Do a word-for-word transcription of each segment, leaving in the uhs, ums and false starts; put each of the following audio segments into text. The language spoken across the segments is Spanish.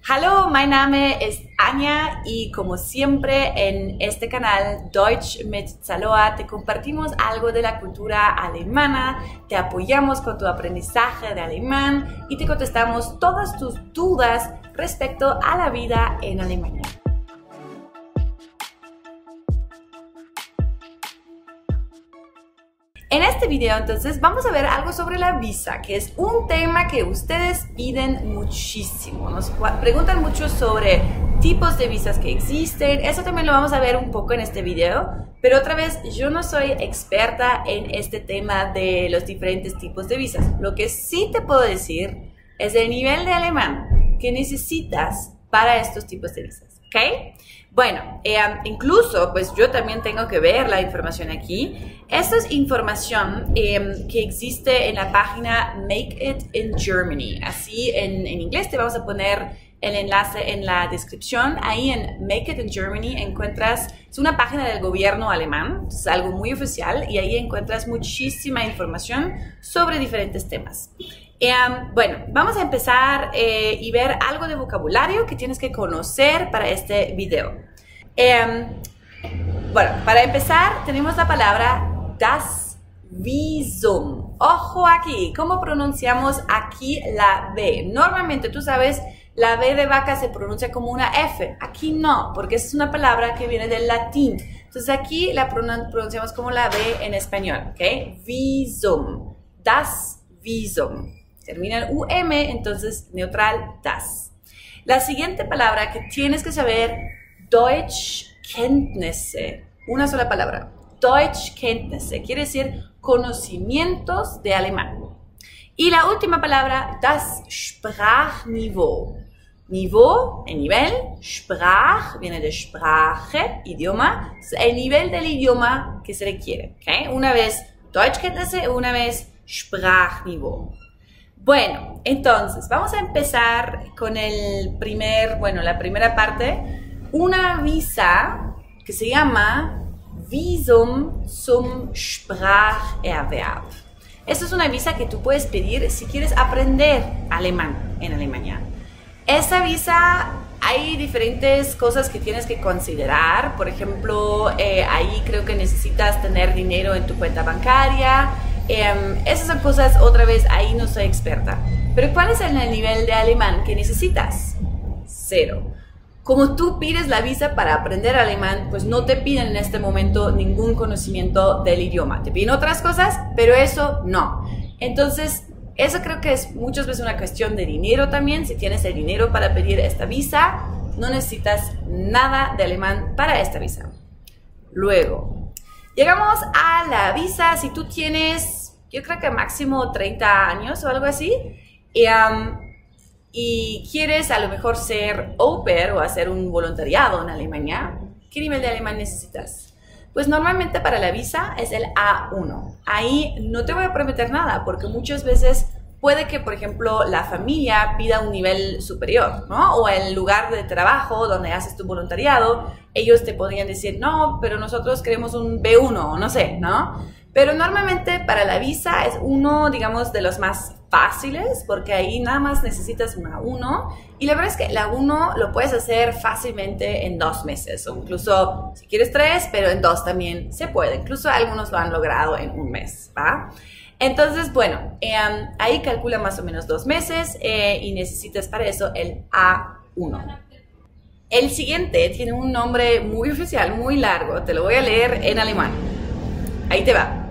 Hallo, mein Name ist Anja y como siempre en este canal Deutsch mit Zaloa te compartimos algo de la cultura alemana, te apoyamos con tu aprendizaje de alemán y te contestamos todas tus dudas respecto a la vida en Alemania. En este video entonces vamos a ver algo sobre la visa, que es un tema que ustedes piden muchísimo. Nos preguntan mucho sobre tipos de visas que existen. Eso también lo vamos a ver un poco en este video. Pero otra vez, yo no soy experta en este tema de los diferentes tipos de visas. Lo que sí te puedo decir es el nivel de alemán que necesitas para estos tipos de visas. ¿Ok? Bueno, eh, incluso pues yo también tengo que ver la información aquí. Esta es información eh, que existe en la página Make It in Germany. Así en, en inglés te vamos a poner el enlace en la descripción. Ahí en Make It in Germany encuentras, es una página del gobierno alemán, es algo muy oficial y ahí encuentras muchísima información sobre diferentes temas. Eh, bueno, vamos a empezar eh, y ver algo de vocabulario que tienes que conocer para este video. Eh, bueno, para empezar tenemos la palabra das Visum. Ojo aquí, ¿cómo pronunciamos aquí la B? Normalmente tú sabes, la B de vaca se pronuncia como una F. Aquí no, porque es una palabra que viene del latín. Entonces aquí la pronunciamos como la B en español, ¿ok? Visum, das Visum. Termina en U M, entonces neutral, das. La siguiente palabra que tienes que saber, Deutschkenntnisse. Una sola palabra. Deutschkenntnisse. Quiere decir conocimientos de alemán. Y la última palabra, das Sprachniveau. Niveau, el nivel. Sprach, viene de Sprache, idioma. Es el nivel del idioma que se requiere. ¿Okay? Una vez Deutschkenntnisse, una vez Sprachniveau. Bueno, entonces vamos a empezar con el primer, bueno, la primera parte. Una visa que se llama Visum zum Spracherwerb. Esta es una visa que tú puedes pedir si quieres aprender alemán en Alemania. Esa visa hay diferentes cosas que tienes que considerar. Por ejemplo, eh, ahí creo que necesitas tener dinero en tu cuenta bancaria. Eh, esas son cosas, otra vez, ahí no soy experta. Pero ¿cuál es el nivel de alemán que necesitas? Cero. Como tú pides la visa para aprender alemán, pues no te piden en este momento ningún conocimiento del idioma. Te piden otras cosas, pero eso no. Entonces, eso creo que es muchas veces una cuestión de dinero también. Si tienes el dinero para pedir esta visa, no necesitas nada de alemán para esta visa. Luego, llegamos a la visa si tú tienes, yo creo que máximo treinta años o algo así, y, um, y quieres a lo mejor ser au pair o hacer un voluntariado en Alemania. ¿Qué nivel de alemán necesitas? Pues normalmente para la visa es el A uno. Ahí no te voy a prometer nada porque muchas veces puede que, por ejemplo, la familia pida un nivel superior, ¿no? O el lugar de trabajo donde haces tu voluntariado, ellos te podrían decir, no, pero nosotros queremos un B uno, no sé, ¿no? Pero normalmente para la visa es uno, digamos, de los más fáciles, porque ahí nada más necesitas una uno. Y la verdad es que la uno lo puedes hacer fácilmente en dos meses, o incluso si quieres tres, pero en dos también se puede. Incluso algunos lo han logrado en un mes, ¿va? Entonces, bueno, eh, ahí calcula más o menos dos meses eh, y necesitas para eso el A uno. El siguiente tiene un nombre muy oficial, muy largo. Te lo voy a leer en alemán. Ahí te va.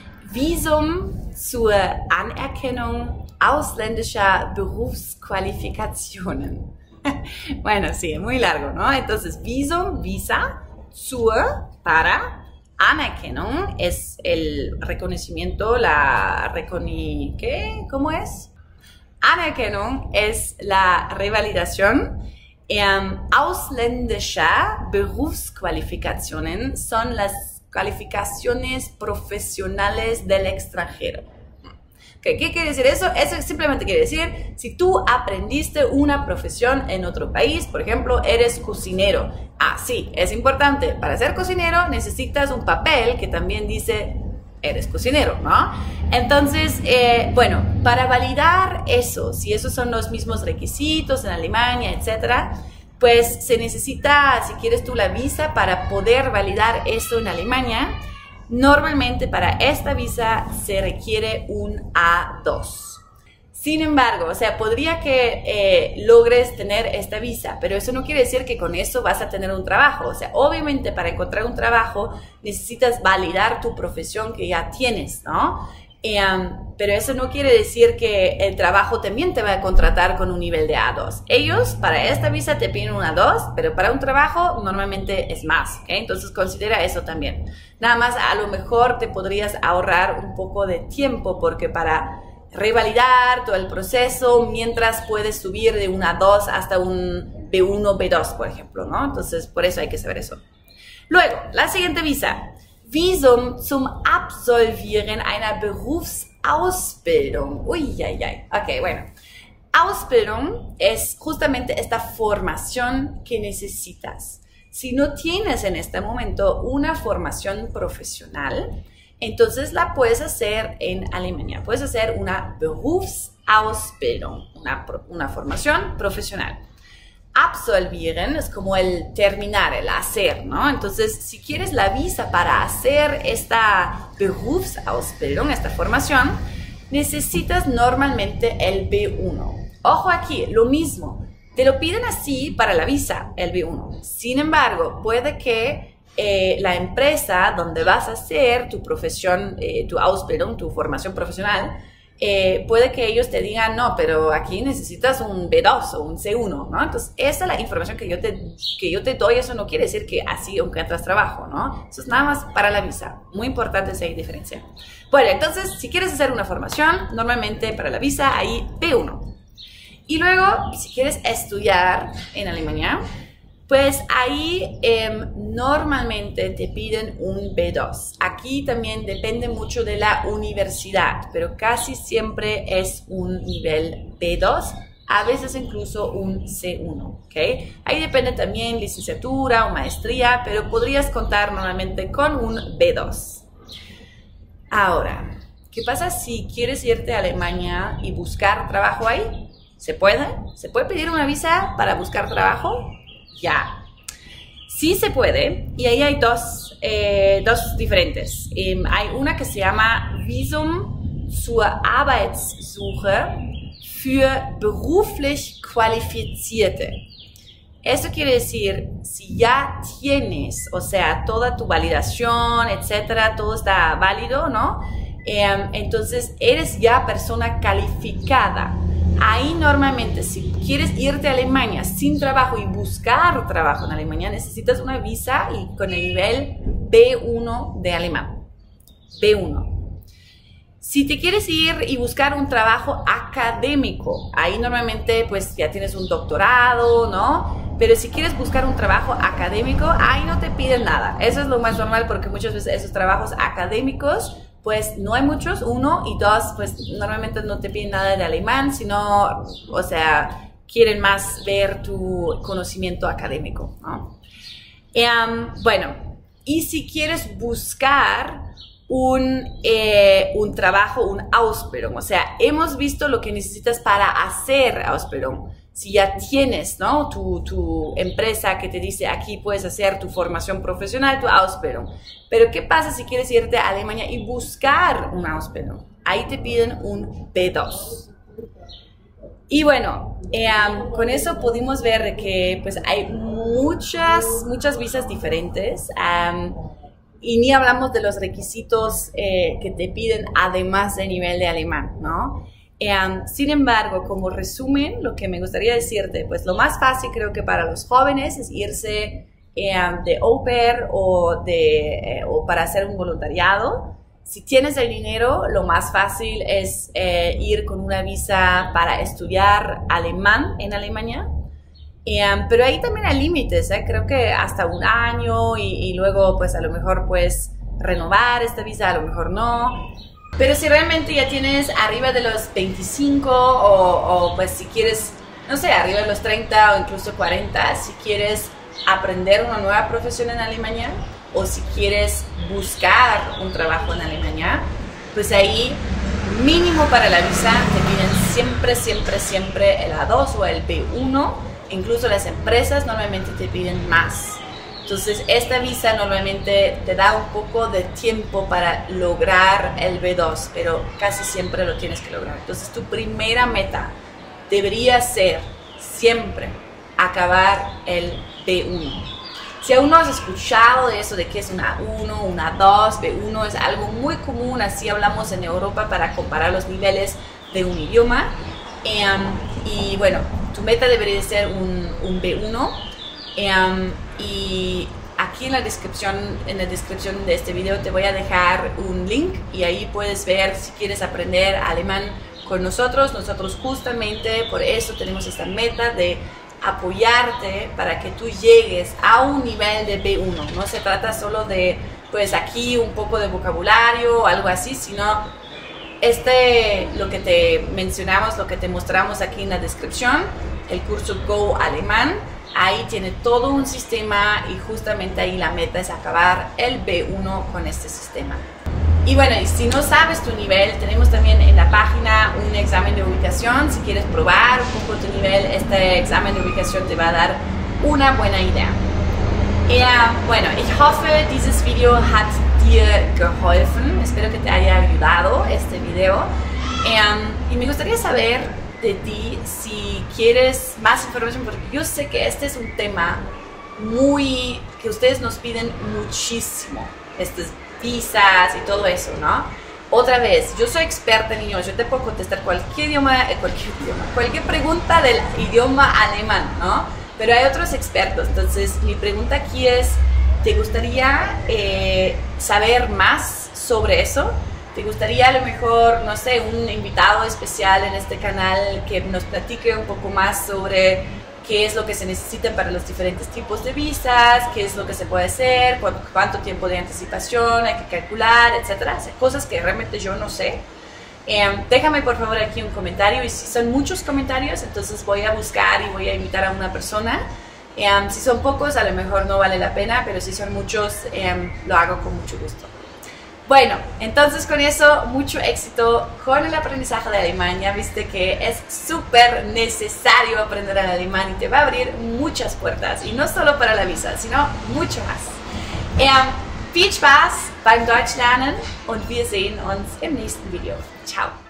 Visum zur Anerkennung ausländischer Berufsqualifikationen. Bueno, sí, muy largo, ¿no? Entonces, Visum, visa, zur, para, Anerkennung es el reconocimiento, la reconi... ¿Qué? ¿Cómo es? Anerkennung es la revalidación. Um, ausländische Berufsqualifikationen son las calificaciones profesionales del extranjero. Okay, ¿qué quiere decir eso? Eso simplemente quiere decir, si tú aprendiste una profesión en otro país, por ejemplo, eres cocinero. Ah, sí, es importante. Para ser cocinero necesitas un papel que también dice eres cocinero, ¿no? Entonces, eh, bueno, para validar eso, si esos son los mismos requisitos en Alemania, etcétera, pues se necesita, si quieres tú, la visa para poder validar eso en Alemania. Normalmente para esta visa se requiere un A dos. Sin embargo, o sea, podría que eh, logres tener esta visa, pero eso no quiere decir que con eso vas a tener un trabajo. O sea, obviamente para encontrar un trabajo necesitas validar tu profesión que ya tienes, ¿no? Eh, um, pero eso no quiere decir que el trabajo también te va a contratar con un nivel de A dos. Ellos para esta visa te piden un A dos, pero para un trabajo normalmente es más, ¿ok? Entonces considera eso también. Nada más a lo mejor te podrías ahorrar un poco de tiempo porque para revalidar todo el proceso mientras puedes subir de un A dos hasta un B uno, B dos, por ejemplo, ¿no? Entonces, por eso hay que saber eso. Luego, la siguiente visa. Visum zum Absolvieren einer Berufsausbildung. Uy, ay, ay. Ok, bueno. Ausbildung es justamente esta formación que necesitas. Si no tienes en este momento una formación profesional, entonces la puedes hacer en Alemania. Puedes hacer una Berufsausbildung, una, una formación profesional. Absolvieren es como el terminar, el hacer, ¿no? Entonces, si quieres la visa para hacer esta Berufsausbildung, esta formación, necesitas normalmente el B uno. Ojo aquí, lo mismo. Te lo piden así para la visa, el B uno. Sin embargo, puede que Eh, la empresa donde vas a hacer tu profesión, eh, tu Ausbildung, tu formación profesional, eh, puede que ellos te digan, no, pero aquí necesitas un B dos o un C uno, ¿no? Entonces, esa es la información que yo te, que yo te doy. Eso no quiere decir que así encuentras trabajo, ¿no? Eso es nada más para la visa. Muy importante esa diferencia. Bueno, entonces, si quieres hacer una formación, normalmente para la visa, ahí B uno. Y luego, si quieres estudiar en Alemania, pues ahí eh, normalmente te piden un B dos. Aquí también depende mucho de la universidad, pero casi siempre es un nivel B dos, a veces incluso un C uno, ¿ok? Ahí depende también licenciatura o maestría, pero podrías contar normalmente con un B dos. Ahora, ¿qué pasa si quieres irte a Alemania y buscar trabajo ahí? ¿Se puede? ¿Se puede pedir una visa para buscar trabajo? Ya, sí se puede, y ahí hay dos, eh, dos diferentes. Eh, hay una que se llama Visum zur Arbeitssuche für beruflich Qualifizierte. Eso quiere decir, si ya tienes, o sea, toda tu validación, etcétera, todo está válido, ¿no? Eh, entonces, eres ya persona calificada. Ahí normalmente, si quieres irte a Alemania sin trabajo y buscar trabajo en Alemania, necesitas una visa y con el nivel B uno de alemán. B uno. Si te quieres ir y buscar un trabajo académico, ahí normalmente pues ya tienes un doctorado, ¿no? Pero si quieres buscar un trabajo académico, ahí no te piden nada. Eso es lo más normal porque muchas veces esos trabajos académicos pues no hay muchos, uno, y dos, pues normalmente no te piden nada de alemán, sino, o sea, quieren más ver tu conocimiento académico, ¿no? Um, bueno, y si quieres buscar un, eh, un trabajo, un Ausbildung, o sea, hemos visto lo que necesitas para hacer Ausbildung. Si ya tienes, ¿no? tu, tu empresa que te dice aquí puedes hacer tu formación profesional, tu Ausbildung. Pero ¿qué pasa si quieres irte a Alemania y buscar un Ausbildung? Ahí te piden un B dos. Y bueno, eh, um, con eso pudimos ver que pues, hay muchas, muchas visas diferentes. Um, y ni hablamos de los requisitos eh, que te piden además del nivel de alemán, ¿no? Um, sin embargo, como resumen, lo que me gustaría decirte, pues lo más fácil creo que para los jóvenes es irse um, de au pair o, de, eh, o para hacer un voluntariado. Si tienes el dinero, lo más fácil es eh, ir con una visa para estudiar alemán en Alemania. Um, pero ahí también hay límites, ¿eh? Creo que hasta un año y, y luego pues a lo mejor puedes renovar esta visa, a lo mejor no. Pero si realmente ya tienes arriba de los veinticinco o, o pues si quieres, no sé, arriba de los treinta o incluso cuarenta, si quieres aprender una nueva profesión en Alemania, o si quieres buscar un trabajo en Alemania, pues ahí mínimo para la visa te piden siempre, siempre, siempre el A dos o el B uno. Incluso las empresas normalmente te piden más. Entonces esta visa normalmente te da un poco de tiempo para lograr el B dos, pero casi siempre lo tienes que lograr. Entonces tu primera meta debería ser siempre acabar el B uno. Si aún no has escuchado de eso, de qué es una A uno, una A dos, B uno, es algo muy común, así hablamos en Europa para comparar los niveles de un idioma. Um, y bueno, tu meta debería ser un, un B uno. Um, y aquí en la descripción, en la descripción de este video te voy a dejar un link y ahí puedes ver si quieres aprender alemán con nosotros. Nosotros justamente por eso tenemos esta meta de apoyarte para que tú llegues a un nivel de B uno. No se trata solo de, pues aquí un poco de vocabulario o algo así, sino este, lo que te mencionamos, lo que te mostramos aquí en la descripción, el curso Go Alemán. Ahí tiene todo un sistema y justamente ahí la meta es acabar el B uno con este sistema. Y bueno, y si no sabes tu nivel, tenemos también en la página un examen de ubicación. Si quieres probar un poco tu nivel, este examen de ubicación te va a dar una buena idea. Y, uh, bueno, ich hoffe, dieses Video hat dir geholfen. Espero que te haya ayudado este video. Um, y me gustaría saber de ti si quieres más información, porque yo sé que este es un tema muy que ustedes nos piden muchísimo, estas visas y todo eso, ¿no? Otra vez, yo soy experta en idiomas, yo te puedo contestar cualquier idioma, cualquier idioma, cualquier pregunta del idioma alemán, ¿no? Pero hay otros expertos. Entonces mi pregunta aquí es, ¿te gustaría eh, saber más sobre eso? ¿Te gustaría a lo mejor, no sé, un invitado especial en este canal que nos platique un poco más sobre qué es lo que se necesita para los diferentes tipos de visas, qué es lo que se puede hacer, cuánto, cuánto tiempo de anticipación hay que calcular, etcétera? O sea, cosas que realmente yo no sé. Eh, déjame por favor aquí un comentario, y si son muchos comentarios, entonces voy a buscar y voy a invitar a una persona. Eh, si son pocos, a lo mejor no vale la pena, pero si son muchos, eh, lo hago con mucho gusto. Bueno, entonces con eso, mucho éxito con el aprendizaje de alemán. Ya viste que es súper necesario aprender el alemán y te va a abrir muchas puertas. Y no solo para la visa, sino mucho más. Ähm, viel Spaß beim Deutsch lernen und wir sehen uns im nächsten Video. Ciao!